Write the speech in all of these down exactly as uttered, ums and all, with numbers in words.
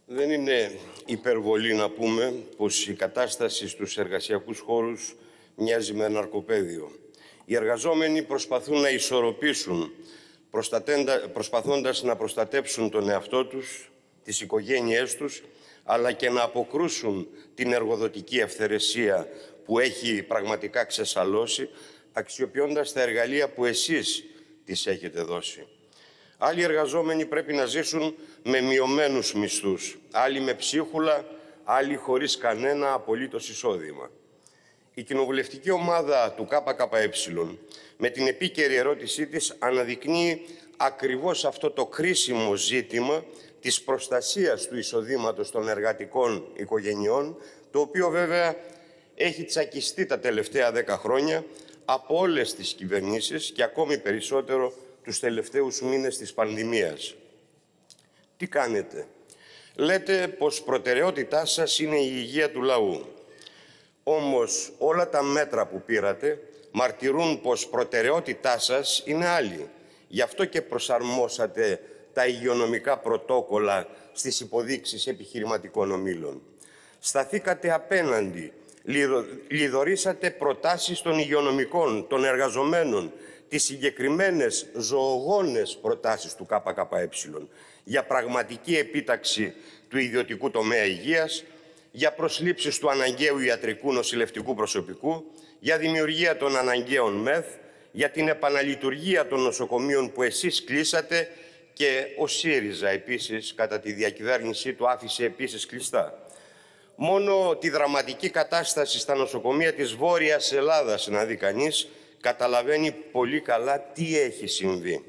Δεν είναι υπερβολή να πούμε πως η κατάσταση στους εργασιακούς χώρους μοιάζει με ναρκοπαίδιο. Οι εργαζόμενοι προσπαθούν να ισορροπήσουν, προσπαθώντας να προστατέψουν τον εαυτό τους, τις οικογένειές τους, αλλά και να αποκρούσουν την εργοδοτική ευθερεσία που έχει πραγματικά ξεσαλώσει, αξιοποιώντας τα εργαλεία που εσείς τις έχετε δώσει. Άλλοι εργαζόμενοι πρέπει να ζήσουν με μειωμένους μισθούς, άλλοι με ψίχουλα, άλλοι χωρίς κανένα απολύτως εισόδημα. Η κοινοβουλευτική ομάδα του ΚΚΕ, με την επίκαιρη ερώτησή της, αναδεικνύει ακριβώς αυτό το κρίσιμο ζήτημα της προστασίας του εισοδήματος των εργατικών οικογενειών, το οποίο βέβαια έχει τσακιστεί τα τελευταία δέκα χρόνια από όλες τις κυβερνήσεις και ακόμη περισσότερο τους τελευταίους μήνες της πανδημίας. Τι κάνετε? Λέτε πως προτεραιότητά σας είναι η υγεία του λαού. Όμως όλα τα μέτρα που πήρατε μαρτυρούν πως προτεραιότητά σας είναι άλλη. Γι' αυτό και προσαρμόσατε τα υγειονομικά πρωτόκολλα στις υποδείξεις επιχειρηματικών ομίλων. Σταθήκατε απέναντι, λιδωρήσατε προτάσεις των υγειονομικών, των εργαζομένων, τις συγκεκριμένες ζωογόνες προτάσεις του ΚΚΕ για πραγματική επίταξη του ιδιωτικού τομέα υγείας, για προσλήψεις του αναγκαίου ιατρικού νοσηλευτικού προσωπικού, για δημιουργία των αναγκαίων ΜΕΘ, για την επαναλειτουργία των νοσοκομείων που εσείς κλείσατε και ο ΣΥΡΙΖΑ επίσης κατά τη διακυβέρνησή του άφησε επίσης κλειστά. Μόνο τη δραματική κατάσταση στα νοσοκομεία της Βόρειας Ελλάδας να δει κανείς, καταλαβαίνει πολύ καλά τι έχει συμβεί.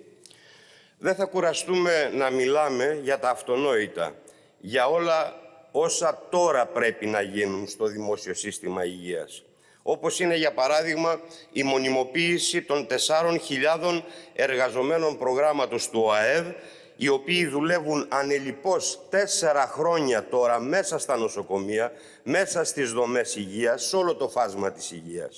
Δεν θα κουραστούμε να μιλάμε για τα αυτονόητα, για όλα όσα τώρα πρέπει να γίνουν στο δημόσιο σύστημα υγείας. Όπως είναι, για παράδειγμα, η μονιμοποίηση των τεσσάρων χιλιάδων εργαζομένων προγράμματος του ΟΑΕΔ, οι οποίοι δουλεύουν ανελιπώς τέσσερα χρόνια τώρα μέσα στα νοσοκομεία, μέσα στις δομές υγείας, σε όλο το φάσμα της υγείας.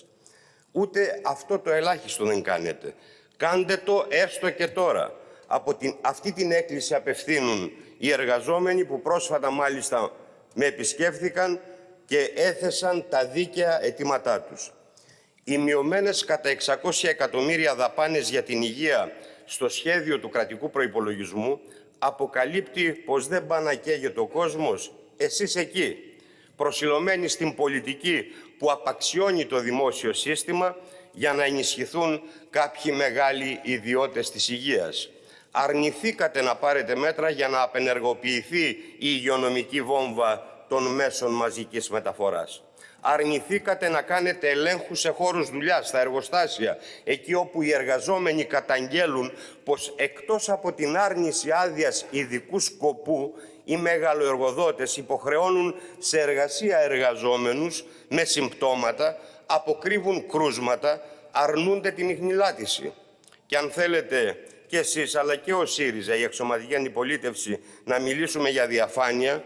Ούτε αυτό το ελάχιστο δεν κάνετε. Κάντε το έστω και τώρα. Από την, αυτή την έκκληση απευθύνουν οι εργαζόμενοι που πρόσφατα μάλιστα με επισκέφθηκαν και έθεσαν τα δίκαια αιτήματά τους. Οι μειωμένες κατά εξακόσια εκατομμύρια δαπάνες για την υγεία στο σχέδιο του κρατικού προϋπολογισμού αποκαλύπτει πως δεν πάει να καίγεται ο κόσμος, εσείς εκεί, προσιλωμένοι στην πολιτική που απαξιώνει το δημόσιο σύστημα για να ενισχυθούν κάποιοι μεγάλοι ιδιώτες της υγείας. Αρνηθήκατε να πάρετε μέτρα για να απενεργοποιηθεί η υγειονομική βόμβα των μέσων μαζικής μεταφοράς. Αρνηθήκατε να κάνετε ελέγχους σε χώρους δουλειάς, στα εργοστάσια, εκεί όπου οι εργαζόμενοι καταγγέλουν πως εκτός από την άρνηση άδειας ειδικού σκοπού, οι μεγαλοεργοδότες υποχρεώνουν σε εργασία εργαζόμενους με συμπτώματα, αποκρύβουν κρούσματα, αρνούνται την ιχνηλάτηση. Και αν θέλετε και εσείς αλλά και ο ΣΥΡΙΖΑ, η αξιωματική αντιπολίτευση, να μιλήσουμε για διαφάνεια,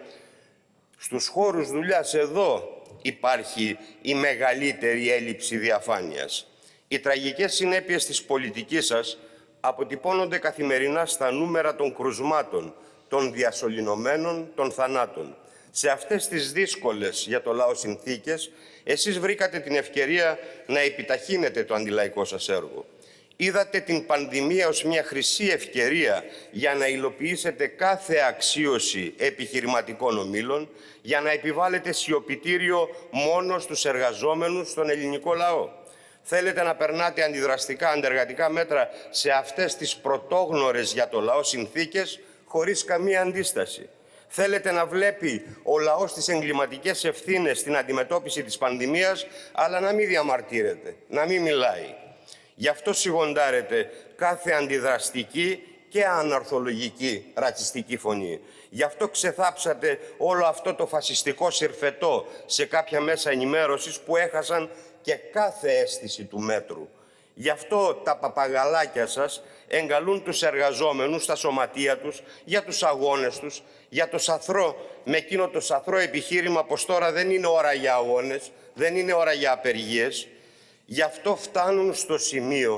στους χώρους δουλειάς εδώ υπάρχει η μεγαλύτερη έλλειψη διαφάνειας. Οι τραγικές συνέπειες της πολιτικής σας αποτυπώνονται καθημερινά στα νούμερα των κρουσμάτων, των διασωληνωμένων, των θανάτων. Σε αυτές τις δύσκολες για το λαό συνθήκες, εσείς βρήκατε την ευκαιρία να επιταχύνετε το αντιλαϊκό σας έργο. Είδατε την πανδημία ως μια χρυσή ευκαιρία για να υλοποιήσετε κάθε αξίωση επιχειρηματικών ομίλων, για να επιβάλλετε σιωπητήριο μόνο στους εργαζόμενους στον ελληνικό λαό. Θέλετε να περνάτε αντιδραστικά, αντεργατικά μέτρα σε αυτές τις πρωτόγνωρες για το λαό συνθήκες, χωρίς καμία αντίσταση. Θέλετε να βλέπει ο λαός τις εγκληματικές ευθύνες στην αντιμετώπιση της πανδημίας, αλλά να μην διαμαρτύρεται, να μην μιλάει. Γι' αυτό σιγοντάρετε κάθε αντιδραστική και αναρθολογική ρατσιστική φωνή. Γι' αυτό ξεθάψατε όλο αυτό το φασιστικό συρφετό σε κάποια μέσα ενημέρωσης που έχασαν και κάθε αίσθηση του μέτρου. Γι' αυτό τα παπαγαλάκια σας εγκαλούν τους εργαζόμενους στα σωματεία τους, για τους αγώνες τους, για το σαθρό, με εκείνο το σαθρό επιχείρημα πως τώρα δεν είναι ώρα για αγώνες, δεν είναι ώρα για απεργίες. Γι' αυτό φτάνουν στο σημείο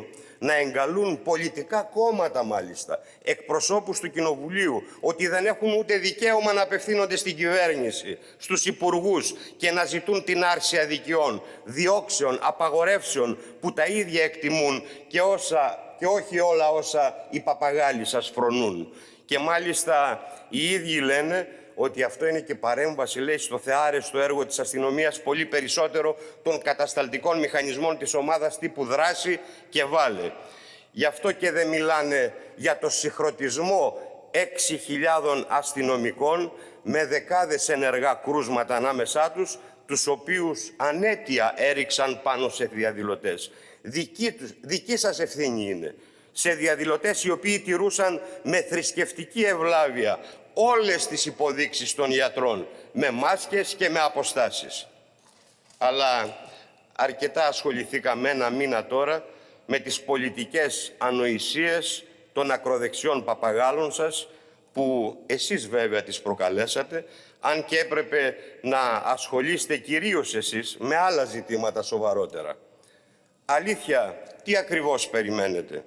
να εγκαλούν πολιτικά κόμματα μάλιστα, εκπροσώπους του Κοινοβουλίου, ότι δεν έχουν ούτε δικαίωμα να απευθύνονται στην κυβέρνηση, στους υπουργούς και να ζητούν την άρση αδικιών, διώξεων, απαγορεύσεων που τα ίδια εκτιμούν και, όσα, και όχι όλα όσα οι παπαγάλοι σας φρονούν. Και μάλιστα οι ίδιοι λένε ότι αυτό είναι και παρέμβαση, λέει, στο θεάρεστο έργο της αστυνομίας, πολύ περισσότερο των κατασταλτικών μηχανισμών της ομάδας τύπου δράση και βάλε. Γι' αυτό και δεν μιλάνε για το συγχρονισμό έξι χιλιάδων αστυνομικών με δεκάδες ενεργά κρούσματα ανάμεσά τους, τους οποίους ανέτεια έριξαν πάνω σε διαδηλωτές. Δική, τους, δική σας ευθύνη είναι. Σε διαδηλωτές οι οποίοι τηρούσαν με θρησκευτική ευλάβεια όλες τις υποδείξεις των γιατρών, με μάσκες και με αποστάσεις. Αλλά αρκετά ασχοληθήκαμε ένα μήνα τώρα με τις πολιτικές ανοησίες των ακροδεξιών παπαγάλων σας, που εσείς βέβαια τις προκαλέσατε, αν και έπρεπε να ασχολείστε κυρίως εσείς με άλλα ζητήματα σοβαρότερα. Αλήθεια, τι ακριβώς περιμένετε?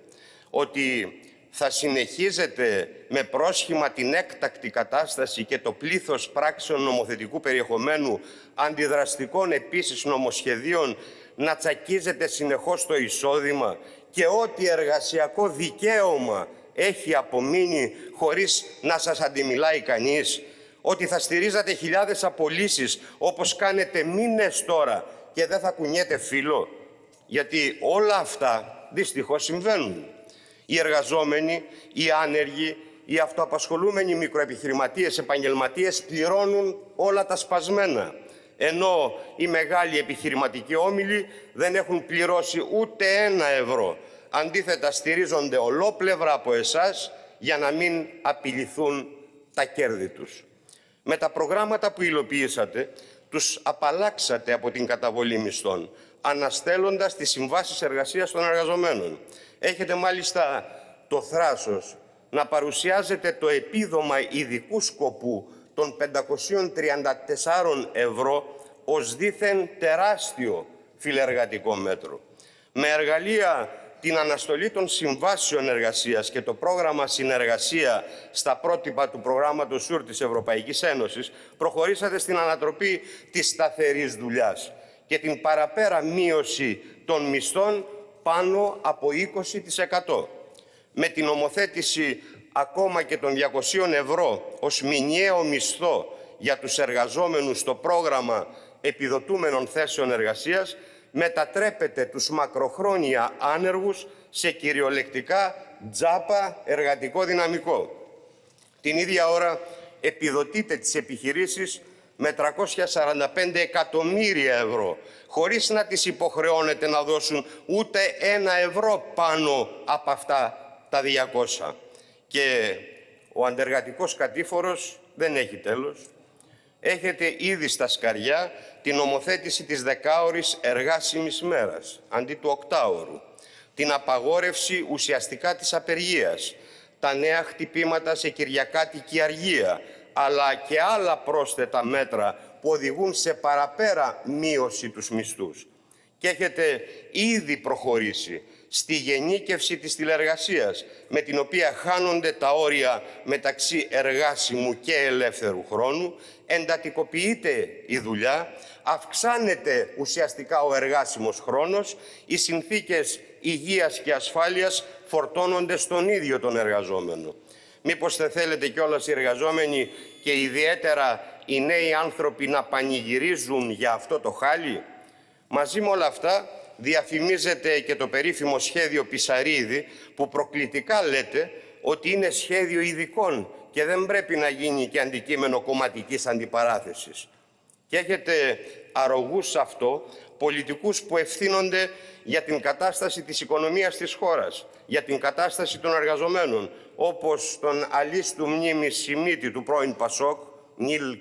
Ότι θα συνεχίζετε με πρόσχημα την έκτακτη κατάσταση και το πλήθος πράξεων νομοθετικού περιεχομένου, αντιδραστικών επίσης νομοσχεδίων, να τσακίζετε συνεχώς το εισόδημα και ό,τι εργασιακό δικαίωμα έχει απομείνει χωρίς να σας αντιμιλάει κανείς? Ότι θα στηρίζατε χιλιάδες απολύσεις όπως κάνετε μήνες τώρα και δεν θα κουνιέται φύλλο? Γιατί όλα αυτά δυστυχώς συμβαίνουν. Οι εργαζόμενοι, οι άνεργοι, οι αυτοαπασχολούμενοι μικροεπιχειρηματίες, επαγγελματίες πληρώνουν όλα τα σπασμένα. Ενώ οι μεγάλοι επιχειρηματικοί όμιλοι δεν έχουν πληρώσει ούτε ένα ευρώ. Αντίθετα, στηρίζονται ολόπλευρα από εσάς για να μην απειληθούν τα κέρδη τους. Με τα προγράμματα που υλοποιήσατε, τους απαλλάξατε από την καταβολή μισθών, αναστέλλοντας τις συμβάσεις εργασίας των εργαζομένων. Έχετε μάλιστα το θράσος να παρουσιάζετε το επίδομα ειδικού σκοπού των πεντακόσια τριάντα τέσσερα ευρώ ως δήθεν τεράστιο φιλεργατικό μέτρο. Με εργαλεία την αναστολή των συμβάσεων εργασίας και το πρόγραμμα συνεργασία στα πρότυπα του προγράμματος ΣΟΥΡ της Ευρωπαϊκής Ένωσης, προχωρήσατε στην ανατροπή της σταθερής δουλειάς και την παραπέρα μείωση των μισθών πάνω από είκοσι τοις εκατό. Με την ομοθέτηση ακόμα και των διακοσίων ευρώ ως μηνιαίο μισθό για τους εργαζόμενους στο πρόγραμμα επιδοτούμενων θέσεων εργασίας, μετατρέπεται τους μακροχρόνια άνεργους σε κυριολεκτικά τζάπα εργατικό δυναμικό. Την ίδια ώρα επιδοτείτε τις επιχειρήσεις με τριακόσια σαράντα πέντε εκατομμύρια ευρώ, χωρίς να τις υποχρεώνετε να δώσουν ούτε ένα ευρώ πάνω από αυτά τα διακόσια. Και ο αντεργατικός κατήφορος δεν έχει τέλος. Έχετε ήδη στα σκαριά την ομοθέτηση της δεκάωρης εργάσιμης μέρας, αντί του οκτάωρου, την απαγόρευση ουσιαστικά της απεργίας, τα νέα χτυπήματα σε κυριακάτικη αργία, αλλά και άλλα πρόσθετα μέτρα που οδηγούν σε παραπέρα μείωση τους μισθούς. Και έχετε ήδη προχωρήσει στη γενίκευση της τηλεεργασίας, με την οποία χάνονται τα όρια μεταξύ εργάσιμου και ελεύθερου χρόνου, εντατικοποιείται η δουλειά, αυξάνεται ουσιαστικά ο εργάσιμος χρόνος, οι συνθήκες υγείας και ασφάλειας φορτώνονται στον ίδιο τον εργαζόμενο. Μήπως δεν θέλετε κιόλας οι εργαζόμενοι και ιδιαίτερα οι νέοι άνθρωποι να πανηγυρίζουν για αυτό το χάλι? Μαζί με όλα αυτά διαφημίζεται και το περίφημο σχέδιο Πισαρίδη, που προκλητικά λέτε ότι είναι σχέδιο ειδικών και δεν πρέπει να γίνει και αντικείμενο κομματικής αντιπαράθεσης. Και έχετε αρρωγούς σε αυτό πολιτικούς που ευθύνονται για την κατάσταση της οικονομίας της χώρας, για την κατάσταση των εργαζομένων, όπως τον αλίστου μνήμη Σιμίτη του πρώην Πασόκ, Νίλ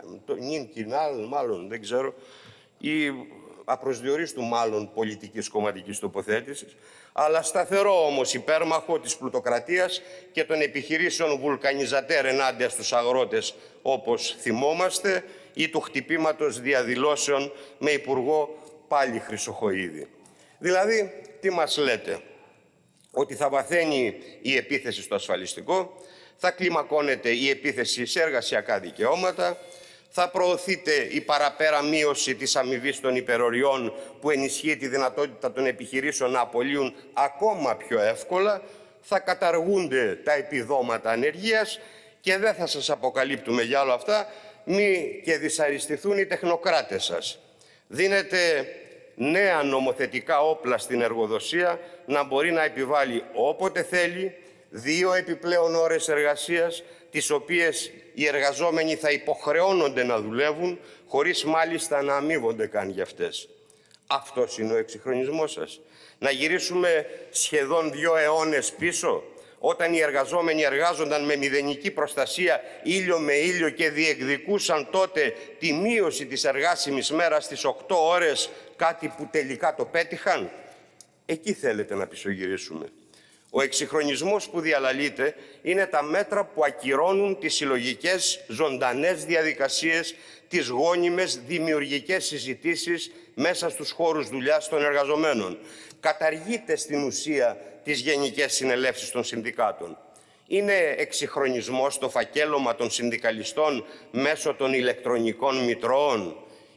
Κινάλ, μάλλον δεν ξέρω, ή απροσδιορίστου μάλλον πολιτικής κομματικής τοποθέτησης, αλλά σταθερό όμως υπέρμαχο της πλουτοκρατίας και των επιχειρήσεων βουλκανιζατέρ ενάντια στους αγρότες, όπως θυμόμαστε, ή του χτυπήματος διαδηλώσεων με υπουργό πάλι Χρυσοχοΐδη. Δηλαδή, τι μας λέτε? ότι θα βαθαίνει η επίθεση στο ασφαλιστικό, θα κλιμακώνεται η επίθεση σε εργασιακά δικαιώματα, θα προωθείται η παραπέρα μείωση της αμοιβής των υπεροριών που ενισχύει τη δυνατότητα των επιχειρήσεων να απολύουν ακόμα πιο εύκολα, θα καταργούνται τα επιδόματα ανεργίας και δεν θα σας αποκαλύπτουμε για όλα αυτά, μη και δυσαρεστηθούν οι τεχνοκράτες σας. Δίνετε νέα νομοθετικά όπλα στην εργοδοσία να μπορεί να επιβάλλει όποτε θέλει δύο επιπλέον ώρες εργασίας, τις οποίες οι εργαζόμενοι θα υποχρεώνονται να δουλεύουν, χωρίς μάλιστα να αμείβονται καν για αυτές. Αυτός είναι ο εξυγχρονισμός σας. Να γυρίσουμε σχεδόν δύο αιώνες πίσω, όταν οι εργαζόμενοι εργάζονταν με μηδενική προστασία ήλιο με ήλιο και διεκδικούσαν τότε τη μείωση της εργάσιμης μέρας στις οκτώ ώρες, κάτι που τελικά το πέτυχαν. Εκεί θέλετε να πισωγυρίσουμε. Ο εξυγχρονισμός που διαλαλείται είναι τα μέτρα που ακυρώνουν τις συλλογικές ζωντανές διαδικασίες, τις γόνιμες δημιουργικές συζητήσεις μέσα στους χώρους δουλειάς των εργαζομένων. Καταργείται στην ουσία τις γενικές συνελεύσεις των συνδικάτων. Είναι εξυγχρονισμός το φακέλωμα των συνδικαλιστών μέσω των ηλεκτρονικών μητρώων.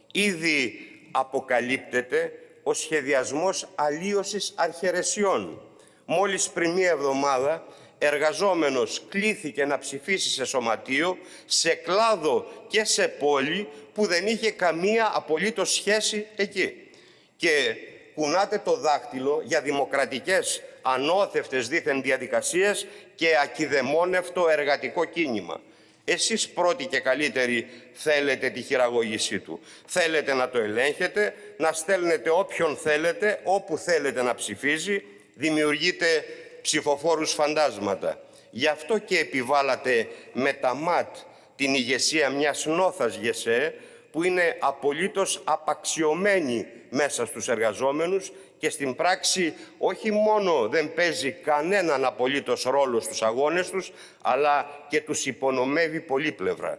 Ήδη αποκαλύπτεται ο σχεδιασμός αλλίωσης αρχαιρεσιών. Μόλις πριν μία εβδομάδα, εργαζόμενος κλήθηκε να ψηφίσει σε σωματείο, σε κλάδο και σε πόλη που δεν είχε καμία απολύτως σχέση εκεί. Και κουνάτε το δάχτυλο για δημοκρατικές, ανώθευτες δήθεν διαδικασίες και ακιδεμόνευτο εργατικό κίνημα. Εσείς πρώτοι και καλύτεροι θέλετε τη χειραγώγησή του. Θέλετε να το ελέγχετε, να στέλνετε όποιον θέλετε, όπου θέλετε να ψηφίζει, δημιουργείτε ψηφοφόρους φαντάσματα. Γι' αυτό και επιβάλατε με τα ΜΑΤ την ηγεσία μιας νόθας ΓΕΣΕ, που είναι απολύτως απαξιωμένη μέσα στους εργαζόμενους και στην πράξη όχι μόνο δεν παίζει κανέναν απολύτως ρόλο στους αγώνες τους, αλλά και τους υπονομεύει πολύπλευρα.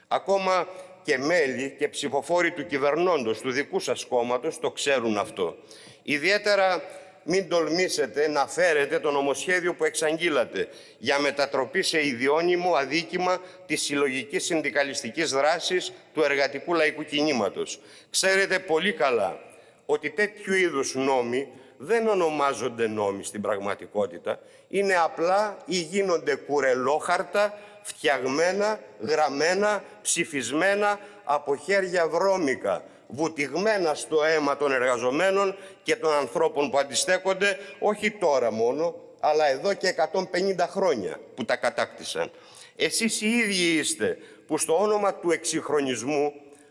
Ακόμα και μέλη και ψηφοφόροι του κυβερνώντος, του δικού σας κόμματος, το ξέρουν αυτό. Ιδιαίτερα μην τολμήσετε να φέρετε το νομοσχέδιο που εξαγγείλατε για μετατροπή σε ιδιώνυμο αδίκημα της συλλογικής συνδικαλιστικής δράσης του εργατικού λαϊκού κινήματος. Ξέρετε πολύ καλά ότι τέτοιου είδους νόμοι δεν ονομάζονται νόμοι στην πραγματικότητα. Είναι απλά ή γίνονται κουρελόχαρτα, φτιαγμένα, γραμμένα, ψηφισμένα από χέρια βρώμικα, βουτυγμένα στο αίμα των εργαζομένων και των ανθρώπων που αντιστέκονται, όχι τώρα μόνο, αλλά εδώ και εκατόν πενήντα χρόνια που τα κατάκτησαν. Εσείς οι ίδιοι είστε που στο όνομα του εξυγχρονισμού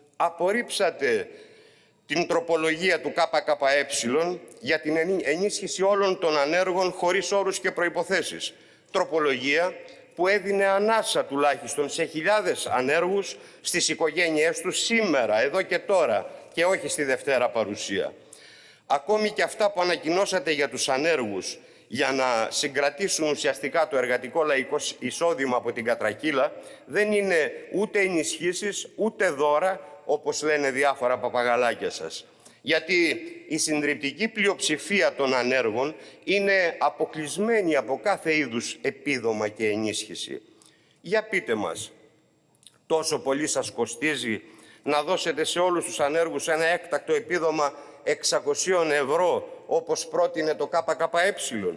απορρίψατε την τροπολογία του ΚΚΕ για την ενίσχυση όλων των ανέργων χωρίς όρους και προϋποθέσεις. Τροπολογία που έδινε ανάσα τουλάχιστον σε χιλιάδες ανέργους στις οικογένειές τους σήμερα, εδώ και τώρα, και όχι στη Δευτέρα παρουσία. Ακόμη και αυτά που ανακοινώσατε για τους ανέργους για να συγκρατήσουν ουσιαστικά το εργατικό λαϊκό εισόδημα από την κατρακύλα δεν είναι ούτε ενισχύσεις ούτε δώρα, όπως λένε διάφορα παπαγαλάκια σας. Γιατί η συντριπτική πλειοψηφία των ανέργων είναι αποκλεισμένη από κάθε είδους επίδομα και ενίσχυση. Για πείτε μας, τόσο πολύ σας κοστίζει να δώσετε σε όλους τους ανέργους ένα έκτακτο επίδομα εξακόσια ευρώ, όπως πρότεινε το ΚΚΕ?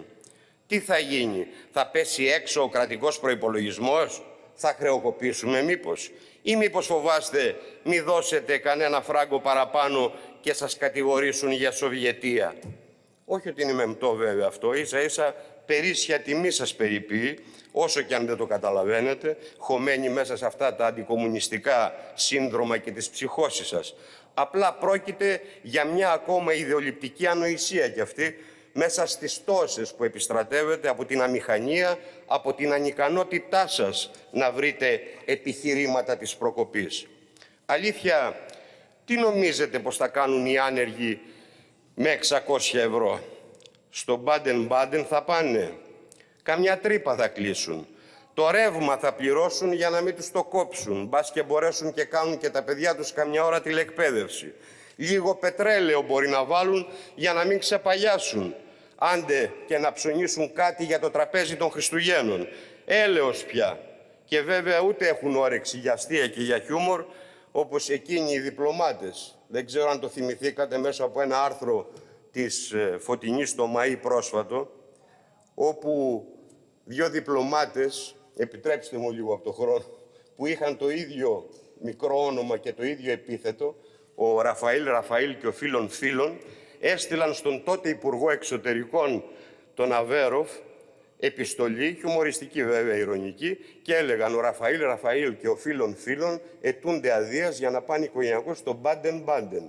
Τι θα γίνει, θα πέσει έξω ο κρατικός προϋπολογισμός, θα χρεοκοπήσουμε μήπως? Ή μήπως φοβάστε μη δώσετε κανένα φράγκο παραπάνω και σας κατηγορήσουν για Σοβιετία? Όχι ότι είναι μεμπτό βέβαια αυτό, ίσα ίσα περίσσια τιμή σας περιποιεί, όσο και αν δεν το καταλαβαίνετε, χωμένοι μέσα σε αυτά τα αντικομμουνιστικά σύνδρομα και τις ψυχώσεις σας. Απλά πρόκειται για μια ακόμα ιδεολειπτική ανοησία κι αυτή, μέσα στις τόσες που επιστρατεύετε από την αμηχανία, από την ανικανότητά σας να βρείτε επιχειρήματα της προκοπής. Αλήθεια, τι νομίζετε πως θα κάνουν οι άνεργοι με εξακόσια ευρώ? Στο Μπάντεν-Μπάντεν θα πάνε? Καμιά τρύπα θα κλείσουν. Το ρεύμα θα πληρώσουν για να μην τους το κόψουν. Μπας και μπορέσουν και κάνουν και τα παιδιά τους καμιά ώρα τηλεκπαίδευση. Λίγο πετρέλαιο μπορεί να βάλουν για να μην ξεπαγιάσουν. άντε και να ψωνίσουν κάτι για το τραπέζι των Χριστουγέννων. Έλεος πια. Και βέβαια ούτε έχουν όρεξη για αστεία και για χιούμορ, όπως εκείνοι οι διπλωμάτες. Δεν ξέρω αν το θυμηθήκατε μέσα από ένα άρθρο της Φωτεινής στο Μαΐ πρόσφατο, όπου δύο διπλωμάτες, επιτρέψτε μου λίγο από το χρόνο, που είχαν το ίδιο μικρό όνομα και το ίδιο επίθετο, ο Ραφαήλ Ραφαήλ και ο Φίλων Φίλων, έστειλαν στον τότε Υπουργό Εξωτερικών, τον Αβέροφ, επιστολή, χιουμοριστική βέβαια, ηρωνική, και έλεγαν ο Ραφαήλ Ραφαήλ και ο Φίλων Φίλων αιτούνται αδείας για να πάνε οικογενειακώς στο Μπάντεν Μπάντεν.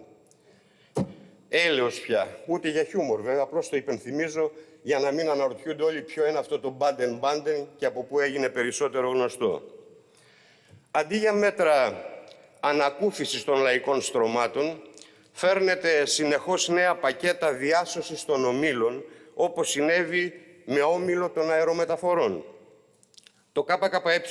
Έλεος πια. Ούτε για χιούμορ βέβαια, απλώς το υπενθυμίζω για να μην αναρωτιούνται όλοι ποιο είναι αυτό το Μπάντεν Μπάντεν και από πού έγινε περισσότερο γνωστό. Αντί για μέτρα ανακούφισης των λαϊκών στρωμάτων, φέρνετε συνεχώς νέα πακέτα διάσωσης των ομίλων, όπως συνέβη με όμιλο των αερομεταφορών. Το ΚΚΕ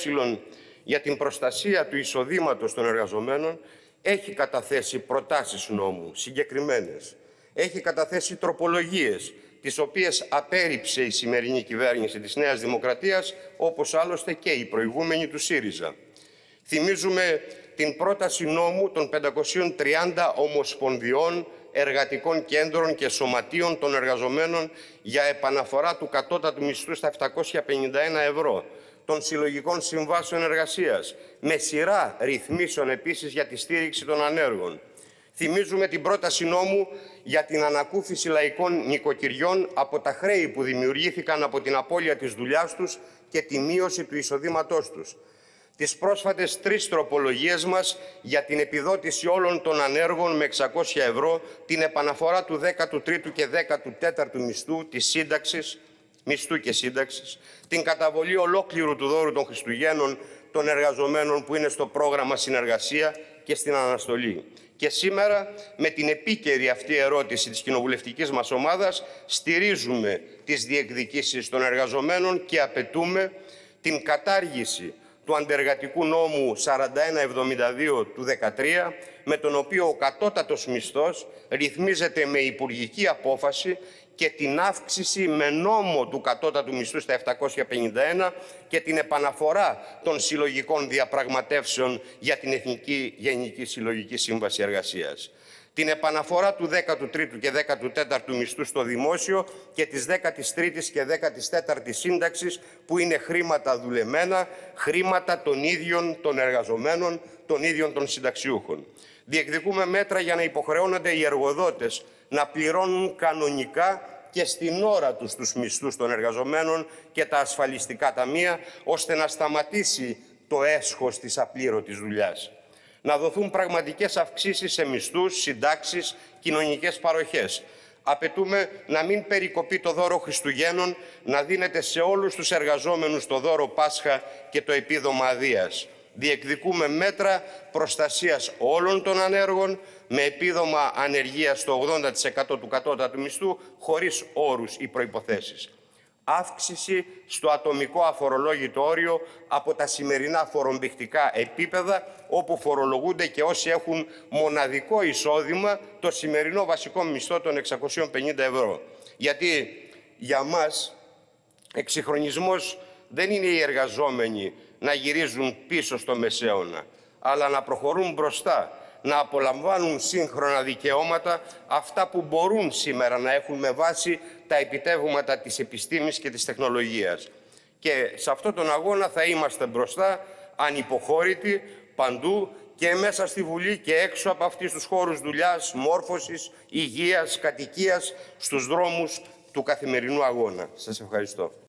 για την προστασία του εισοδήματος των εργαζομένων έχει καταθέσει προτάσεις νόμου συγκεκριμένες. Έχει καταθέσει τροπολογίες, τις οποίες απέρριψε η σημερινή κυβέρνηση της Νέας Δημοκρατίας, όπως άλλωστε και η προηγούμενη του ΣΥΡΙΖΑ. Θυμίζουμε την πρόταση νόμου των πεντακοσίων τριάντα ομοσπονδιών, εργατικών κέντρων και σωματείων των εργαζομένων για επαναφορά του κατώτατου μισθού στα επτακόσια πενήντα ένα ευρώ, των συλλογικών συμβάσεων εργασίας, με σειρά ρυθμίσεων επίσης για τη στήριξη των ανέργων. Θυμίζουμε την πρόταση νόμου για την ανακούφιση λαϊκών νοικοκυριών από τα χρέη που δημιουργήθηκαν από την απώλεια της δουλειάς τους και τη μείωση του εισοδήματός τους. Τις πρόσφατες τρεις τροπολογίες μας για την επιδότηση όλων των ανέργων με εξακόσια ευρώ, την επαναφορά του δέκατου τρίτου και δέκατου τέταρτου μισθού της σύνταξης, μισθού και σύνταξης, την καταβολή ολόκληρου του δώρου των Χριστουγέννων των εργαζομένων που είναι στο πρόγραμμα συνεργασία και στην αναστολή. Και σήμερα, με την επίκαιρη αυτή ερώτηση της κοινοβουλευτικής μας ομάδας, στηρίζουμε τις διεκδικήσεις των εργαζομένων και απαιτούμε την κατάργηση του αντεργατικού νόμου σαράντα ένα εβδομήντα δύο του δεκατρία, με τον οποίο ο κατώτατος μισθός ρυθμίζεται με υπουργική απόφαση, και την αύξηση με νόμο του κατώτατου μισθού στα επτακόσια πενήντα ένα και την επαναφορά των συλλογικών διαπραγματεύσεων για την Εθνική Γενική Συλλογική Σύμβαση Εργασίας. Την επαναφορά του δέκατου τρίτου και δέκατου τέταρτου μισθού στο δημόσιο και της δέκατης τρίτης και δέκατης τέταρτης σύνταξης, που είναι χρήματα δουλεμένα, χρήματα των ίδιων των εργαζομένων, των ίδιων των συνταξιούχων. Διεκδικούμε μέτρα για να υποχρεώνονται οι εργοδότες να πληρώνουν κανονικά και στην ώρα τους τους μισθούς των εργαζομένων και τα ασφαλιστικά ταμεία, ώστε να σταματήσει το έσχος της απλήρωτης δουλειάς. Να δοθούν πραγματικές αυξήσεις σε μισθούς, συντάξεις, κοινωνικές παροχές. Απαιτούμε να μην περικοπεί το δώρο Χριστουγέννων, να δίνεται σε όλους τους εργαζόμενους το δώρο Πάσχα και το επίδομα αδείας. Διεκδικούμε μέτρα προστασίας όλων των ανέργων, με επίδομα ανεργίας στο ογδόντα τοις εκατό του κατώτατου μισθού, χωρίς όρους ή προϋποθέσεις. Αύξηση στο ατομικό αφορολόγητο όριο από τα σημερινά φορομπηχτικά επίπεδα, όπου φορολογούνται και όσοι έχουν μοναδικό εισόδημα το σημερινό βασικό μισθό των εξακοσίων πενήντα ευρώ. Γιατί για μας εξυγχρονισμός δεν είναι οι εργαζόμενοι να γυρίζουν πίσω στο μεσαίωνα, αλλά να προχωρούν μπροστά, να απολαμβάνουν σύγχρονα δικαιώματα, αυτά που μπορούν σήμερα να έχουν με βάση τα επιτεύγματα της επιστήμης και της τεχνολογίας. Και σε αυτόν τον αγώνα θα είμαστε μπροστά, ανυποχώρητοι, παντού, και μέσα στη Βουλή και έξω από αυτούς τους χώρους δουλειάς, μόρφωσης, υγείας, κατοικίας, στους δρόμους του καθημερινού αγώνα. Σας ευχαριστώ.